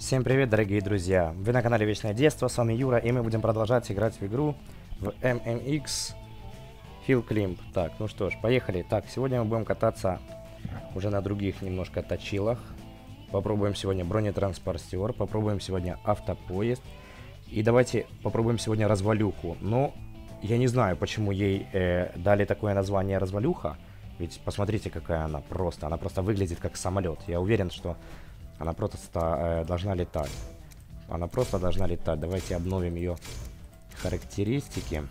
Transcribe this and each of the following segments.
Всем привет, дорогие друзья! Вы на канале Вечное Детство, с вами Юра, и мы будем продолжать играть в игру в MMX Hill Climb. Так, ну что ж, поехали. Так, сегодня мы будем кататься уже на других немножко точилах. Попробуем сегодня бронетранспортер, попробуем сегодня автопоезд. И давайте попробуем сегодня развалюху. Но я не знаю, почему ей дали такое название развалюха. Ведь посмотрите, какая она просто. Она просто выглядит как самолет. Я уверен, что она просто должна летать. Она просто должна летать. Давайте обновим ее характеристики.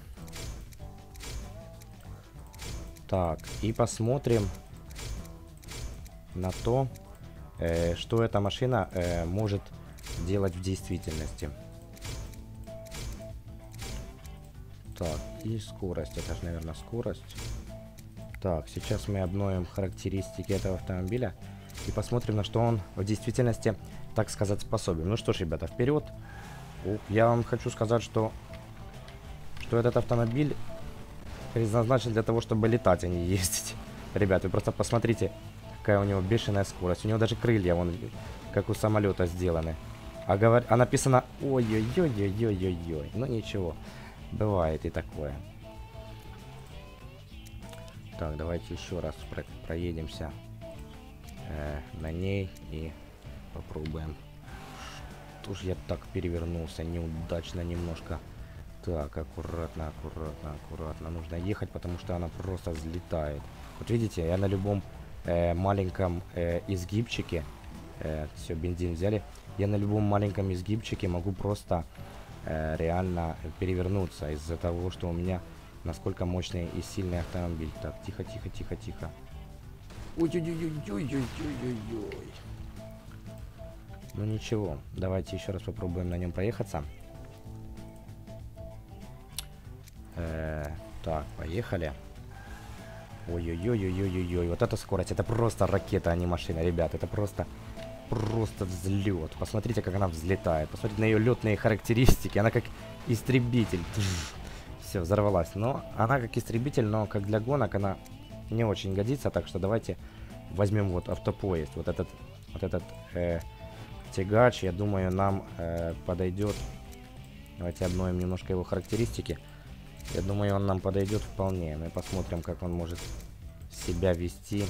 Так, и посмотрим на то, что эта машина может делать в действительности. Так, и скорость. Это же, наверное, скорость. Так, сейчас мы обновим характеристики этого автомобиля. И посмотрим, на что он в действительности, так сказать, способен. Ну что ж, ребята, вперед. Я вам хочу сказать, что этот автомобиль предназначен для того, чтобы летать, а не ездить. Ребят, вы просто посмотрите, какая у него бешеная скорость. У него даже крылья, вон, как у самолета сделаны. А написано ой-ой-ой-ой-ой-ой-ой. Ну ничего, бывает и такое. Так, давайте еще раз проедемся на ней и попробуем. Что ж я так перевернулся неудачно немножко. Так, аккуратно, аккуратно, аккуратно. Нужно ехать, потому что она просто взлетает. Вот видите, я на любом маленьком изгибчике, все, бензин взяли, я на любом маленьком изгибчике могу просто реально перевернуться из-за того, что у меня насколько мощный и сильный автомобиль. Так, тихо, тихо, тихо, тихо. Ой-ой-ой-ой-ой-ой-ой-ой. Ну ничего, давайте еще раз попробуем на нем проехаться. Так, поехали. Ой-ой-ой-ой-ой-ой. Вот эта скорость, это просто ракета, а не машина, ребят. Это просто взлет. Посмотрите, как она взлетает. Посмотрите на ее летные характеристики. Она как истребитель. Все, взорвалась. Но она как истребитель, но как для гонок она не очень годится, так что давайте возьмем вот автопоезд. Вот этот тягач, я думаю, нам подойдет. Давайте обновим немножко его характеристики. Я думаю, он нам подойдет вполне. Мы посмотрим, как он может себя вести.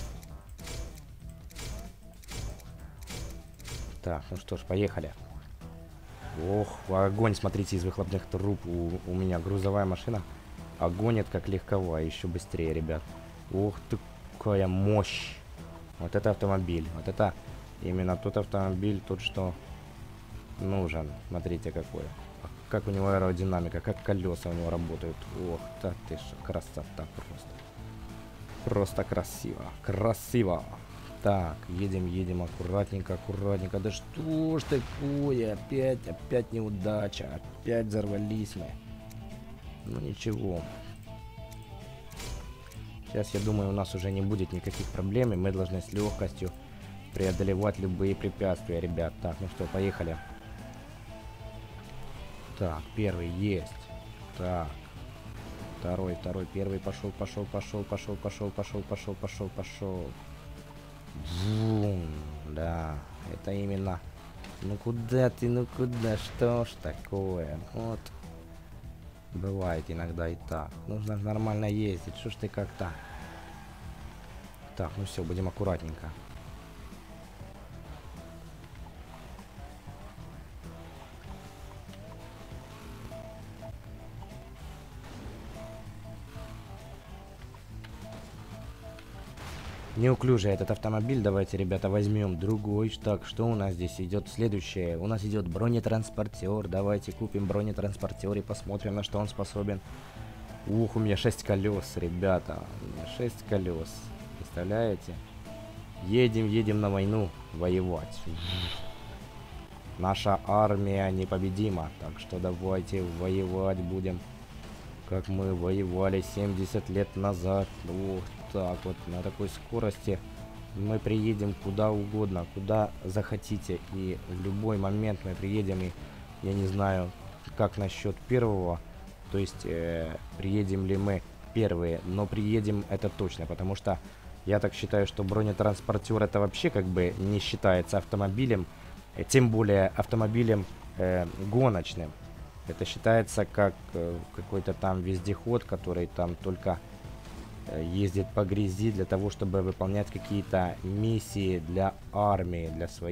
Так, ну что ж, поехали. Ох, огонь, смотрите, из выхлопных труб. У меня грузовая машина. Огонит как легковая, еще быстрее, ребят. Ух ты, какая мощь. Вот это автомобиль. Вот это именно тот автомобиль, тот, что нужен. Смотрите, какой. Как у него аэродинамика, как колеса у него работают. Ох, да ты ж, красота просто. Просто красиво. Красиво. Так, едем аккуратненько, аккуратненько. Да что ж такое? Опять неудача. Опять взорвались мы. Ну ничего. Сейчас, я думаю, у нас уже не будет никаких проблем, и мы должны с легкостью преодолевать любые препятствия, ребят. Так, ну что, поехали. Так, первый есть. Так. Второй, первый пошел. Вум, да, это именно. Ну куда ты, ну куда, что ж такое? Вот. Бывает иногда и так. Нужно нормально ездить. Что ж ты как-то? Так, ну все, будем аккуратненько. Неуклюжий этот автомобиль. Давайте, ребята, возьмем другой. Так, что у нас здесь идет следующее? У нас идет бронетранспортер. Давайте купим бронетранспортер и посмотрим, на что он способен. Ух, у меня 6 колес, ребята. У меня 6 колес. Представляете? Едем на войну воевать. Наша армия непобедима. Так что давайте воевать будем, как мы воевали 70 лет назад. Ух, так вот, на такой скорости мы приедем куда угодно, куда захотите. И в любой момент мы приедем. И я не знаю, как насчет первого. То есть, приедем ли мы первые. Но приедем это точно, потому что я так считаю, что бронетранспортер это вообще как бы не считается автомобилем. Тем более автомобилем гоночным. Это считается как какой-то там вездеход, который там только ездит по грязи для того, чтобы выполнять какие-то миссии для армии,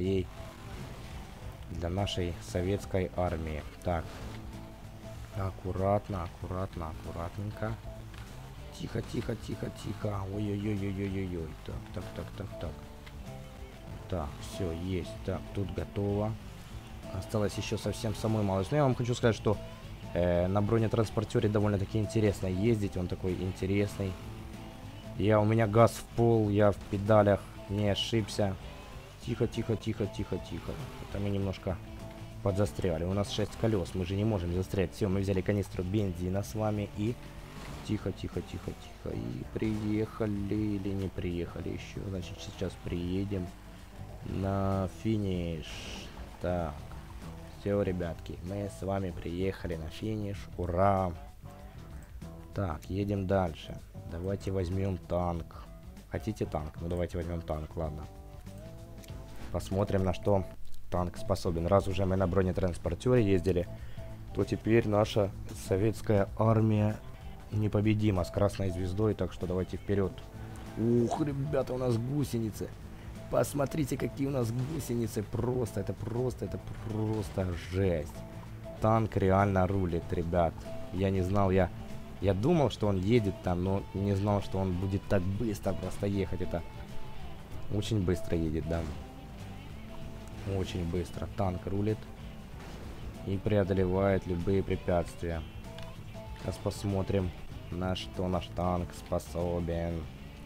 для нашей советской армии. Так, аккуратно, аккуратно, аккуратненько. Тихо, тихо, тихо, тихо. Ой-ой-ой-ой-ой-ой. Так, так, так, так, так. Так, все, есть. Так, тут готово. Осталось еще совсем самой малость. Но я вам хочу сказать, что на бронетранспортере довольно-таки интересно ездить. Он такой интересный. У меня газ в пол, я в педалях не ошибся. Тихо, тихо, тихо, тихо, тихо. Это мы немножко подзастряли. У нас 6 колес, мы же не можем застрять. Все, мы взяли канистру бензина с вами и... Тихо, тихо, тихо, тихо. И приехали или не приехали еще. Значит, сейчас приедем на финиш. Так. Все, ребятки, мы с вами приехали на финиш. Ура! Так, едем дальше. Давайте возьмем танк. Хотите танк? Ну, давайте возьмем танк, ладно. Посмотрим, на что танк способен. Раз уже мы на бронетранспортере ездили, то теперь наша советская армия непобедима с красной звездой. Так что давайте вперед. Ух, ребята, у нас гусеницы. Посмотрите, какие у нас гусеницы. Это просто жесть. Танк реально рулит, ребят. Я не знал, я думал, что он едет там, но не знал, что он будет так быстро просто ехать. Это очень быстро едет, да. Очень быстро. Танк рулит и преодолевает любые препятствия. Сейчас посмотрим, на что наш танк способен.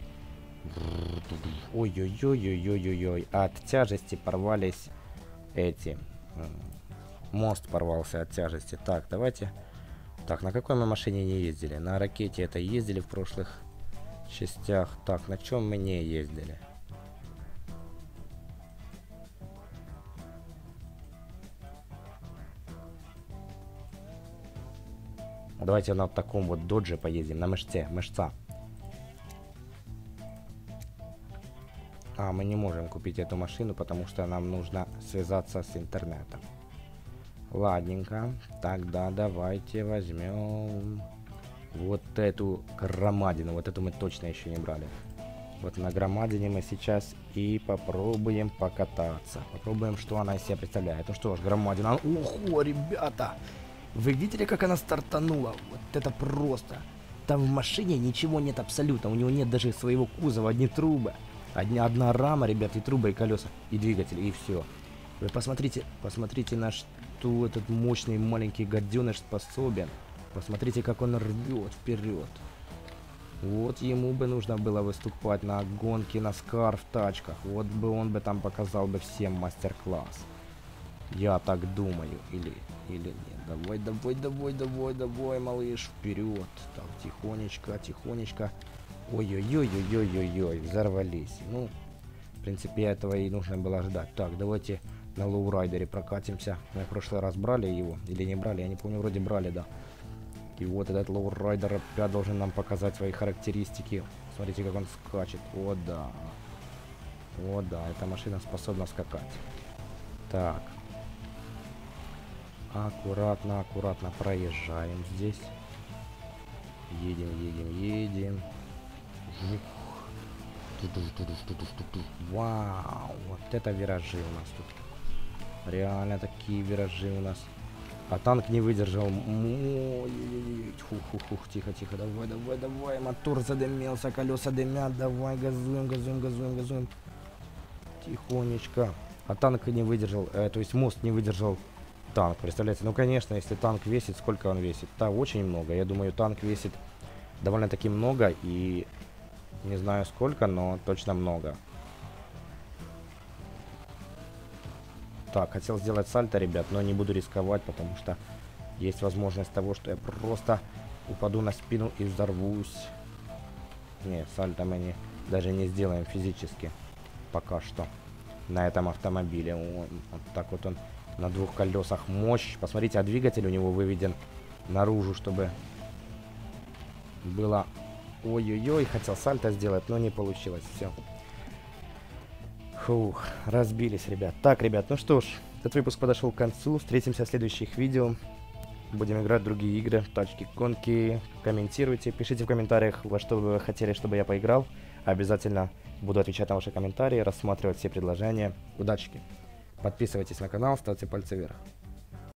Ой-ой-ой-ой-ой-ой-ой. От тяжести порвались эти. Мост порвался от тяжести. Так, давайте. Так, на какой мы машине не ездили? На ракете это ездили в прошлых частях. Так, на чем мы не ездили? Давайте на таком вот додже поездим. На мышца. А, мы не можем купить эту машину, потому что нам нужно связаться с интернетом. Ладненько. Тогда давайте возьмем вот эту громадину. Вот эту мы точно еще не брали. Вот на громадине мы сейчас и попробуем покататься. Попробуем, что она из себя представляет. Ну что ж, громадина. Ого, ребята! Вы видели, как она стартанула? Вот это просто. Там в машине ничего нет абсолютно. У него нет даже своего кузова, одни трубы. Одна рама, ребят, и трубы, и колеса, и двигатель, и все. Вы посмотрите, на что этот мощный маленький гаденыш способен. Посмотрите, как он рвет вперед. Вот ему бы нужно было выступать на гонке NASCAR в тачках. Вот бы он бы там показал бы всем мастер-класс. Я так думаю. Или нет. Давай, малыш, вперед. Так, тихонечко. Ой-ой-ой-ой-ой-ой-ой, взорвались. Ну, в принципе, этого и нужно было ждать. Так, давайте на лоурайдере прокатимся. Мы в прошлый раз брали его или не брали, я не помню, вроде брали, да. И вот этот лоурайдер опять должен нам показать свои характеристики. Смотрите, как он скачет. О, да, эта машина способна скакать. Так. Аккуратно проезжаем здесь. Едем. Вау, вот это виражи у нас тут. Реально такие виражи у нас. А танк не выдержал. Тихо. Давай. Мотор задымился, колеса дымят. Давай, газуем. Тихонечко. А танк не выдержал, то есть мост не выдержал танк. Представляете? Ну, конечно, если танк весит, сколько он весит? Да, очень много. Я думаю, танк весит довольно-таки много, и не знаю сколько, но точно много. Так, хотел сделать сальто, ребят, но не буду рисковать, потому что есть возможность того, что я просто упаду на спину и взорвусь. Не, сальто мы даже не сделаем физически пока что на этом автомобиле. Вот так вот он на двух колесах. Мощь. Посмотрите, а двигатель у него выведен наружу, чтобы было... Ой-ой-ой, хотел сальто сделать, но не получилось. Все. Фух, разбились, ребят. Так, ребят, ну что ж, Этот выпуск подошел к концу. Встретимся в следующих видео. Будем играть в другие игры, тачки, гонки. Комментируйте, пишите в комментариях, во что вы хотели, чтобы я поиграл. Обязательно буду отвечать на ваши комментарии, рассматривать все предложения. Удачи! Подписывайтесь на канал, ставьте пальцы вверх.